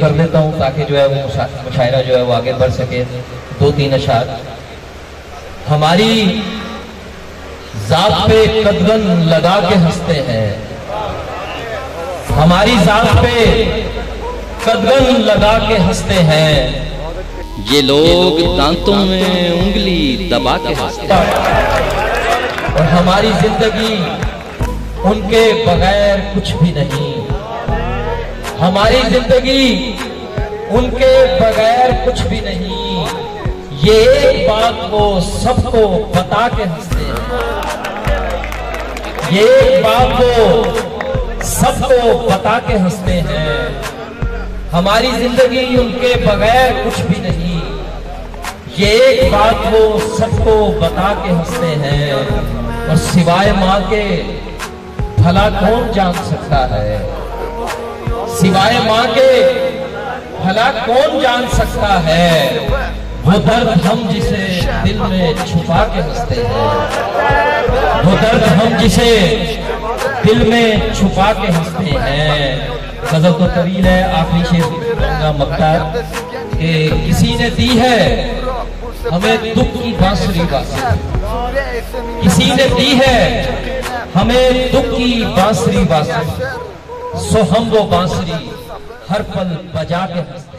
कर देता हूँ ताकि जो है वो मुशायरा जो है वो आगे बढ़ सके। 2-3 अशार। हमारी जात पे कदगन लगा के हंसते हैं, हमारी जात पे कदगन लगा के हंसते हैं, ये लोग दांतों में उंगली दबा के हंसते हैं। और हमारी जिंदगी उनके बगैर कुछ भी नहीं, हमारी जिंदगी उनके बगैर कुछ भी नहीं। ये एक बात वो सबको बता के हंसते हैं, ये एक बात वो सबको बता के हंसते हैं। हमारी जिंदगी उनके बगैर कुछ भी नहीं, ये एक बात वो सबको बता के हंसते हैं। और सिवाय माँ के भला कौन जान सकता है, सिवाय माँ के भला कौन जान सकता है। वो दर्द हम जिसे दिल में छुपा के हंसते हैं, वो दर्द हम जिसे दिल में छुपा के हंसते हैं। गजल तो तवील है, आखिरी शेर मक्ता कि किसी ने दी है हमें दुख की बांसुरी बांसुरी, किसी ने दी है हमें दुख की बांसुरी बांसुरी, सो हम वो बांसुरी हर पल बजा के हंसते हैं।